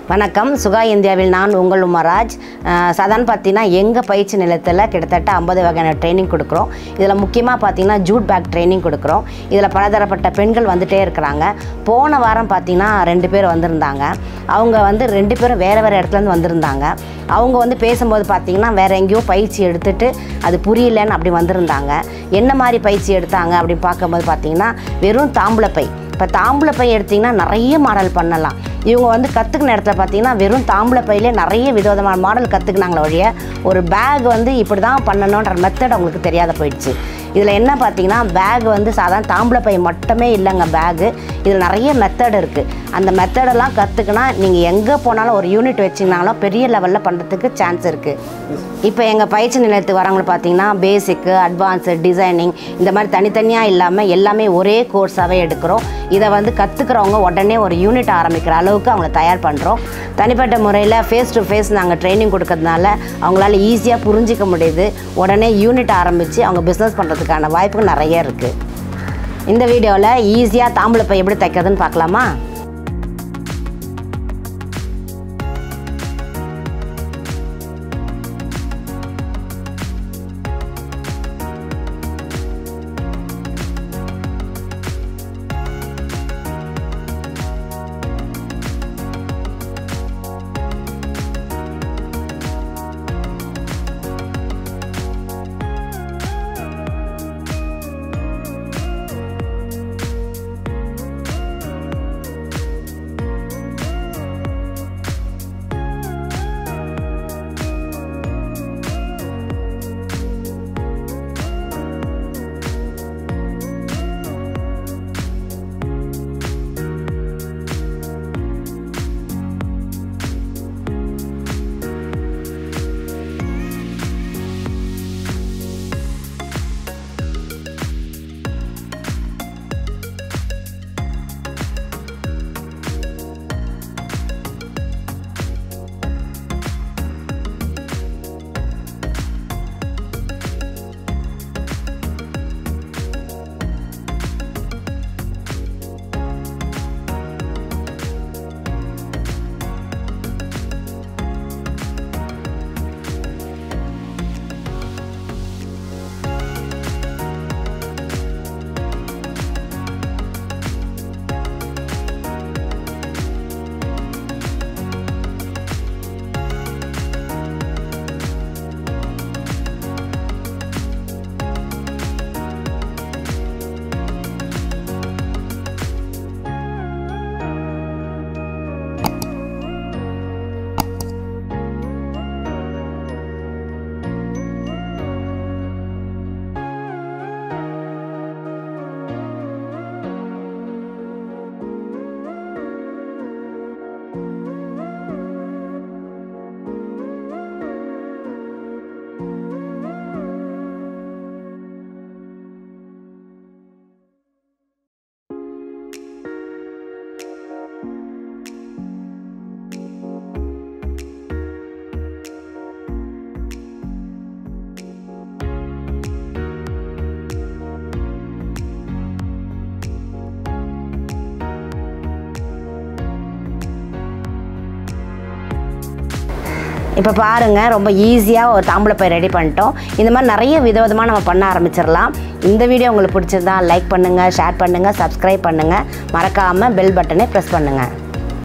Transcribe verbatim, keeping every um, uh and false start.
வணக்கம் சுகா இந்தியாவில் நான் உங்கள் உமராஜ். சாதாரண பார்த்தீங்கன்னா எங்கள் பயிற்சி நிலையத்தில் கிட்டத்தட்ட ஐம்பது வகையான ட்ரைனிங் கொடுக்குறோம். இதில் முக்கியமாக பார்த்தீங்கன்னா ஜூட் பேக் ட்ரைனிங் கொடுக்குறோம். இதில் பலதரப்பட்ட பெண்கள் வந்துகிட்டே இருக்கிறாங்க. போன வாரம் பார்த்தீங்கன்னா ரெண்டு பேர் வந்திருந்தாங்க. அவங்க வந்து ரெண்டு பேரும் வேறு வேறு இடத்துலேருந்து வந்திருந்தாங்க. அவங்க வந்து பேசும்போது பார்த்திங்கன்னா வேறு எங்கேயோ பயிற்சி எடுத்துகிட்டு அது புரியலன்னு அப்படி வந்திருந்தாங்க. என்ன மாதிரி பயிற்சி எடுத்தாங்க அப்படின்னு பார்க்கும்போது பார்த்திங்கன்னா வெறும் தாம்பூலப்பை. இப்போ தாம்பூலப்பை எடுத்திங்கன்னா நிறைய மாடல் பண்ணலாம். இவங்க வந்து கற்றுக்கின இடத்துல பார்த்திங்கன்னா வெறும் தாம்பூலப்பையிலே நிறைய விதவிதமான மாடல் கற்றுக்கினாங்களே ஒழிய ஒரு பேக் வந்து இப்படி தான் பண்ணணுன்ற மெத்தட் அவங்களுக்கு தெரியாத போயிடுச்சு. இதில் என்ன பார்த்திங்கன்னா பேக் வந்து சாதாரண தாம்பூலப்பை மட்டுமே இல்லைங்க. பேகு இதில் நிறைய மெத்தட் இருக்குது. அந்த மெத்தடெல்லாம் கற்றுக்கினா நீங்கள் எங்கே போனாலும் ஒரு யூனிட் வச்சிங்கனாலும் பெரிய லெவலில் பண்ணுறதுக்கு சான்ஸ் இருக்குது. இப்போ எங்கள் பயிற்சி நிலையத்துக்கு வரவங்க பார்த்திங்கன்னா பேசிக்கு, அட்வான்ஸு, டிசைனிங் இந்த மாதிரி தனித்தனியாக இல்லாமல் எல்லாமே ஒரே கோர்ஸாகவே எடுக்கிறோம். இதை வந்து கற்றுக்கிறவங்க உடனே ஒரு யூனிட் ஆரம்பிக்கிற அளவுக்கு அவங்கள தயார் பண்ணுறோம். தனிப்பட்ட முறையில் ஃபேஸ் டு ஃபேஸ் நாங்கள் ட்ரைனிங் கொடுக்கறதுனால அவங்களால ஈஸியாக புரிஞ்சிக்க முடியுது. உடனே யூனிட் ஆரம்பித்து அவங்க பிஸ்னஸ் பண்ணுறதுக்கான வாய்ப்புகள் நிறைய இருக்குது. இந்த வீடியோவில் ஈஸியாக தாம்பூலப்பை எப்படி தைக்கிறதுன்னு பார்க்கலாமா? இப்போ பாருங்கள், ரொம்ப ஈஸியாக ஒரு தாம்பூலப்பை ரெடி பண்ணிட்டோம். இந்த மாதிரி நிறைய விதவிதமாக நம்ம பண்ண ஆரம்பிச்சிடலாம். இந்த வீடியோ உங்களுக்கு பிடிச்சிருந்தா லைக் பண்ணுங்கள், ஷேர் பண்ணுங்கள், சப்ஸ்கிரைப் பண்ணுங்கள். மறக்காமல் பெல் பட்டனை ப்ரெஸ் பண்ணுங்கள்.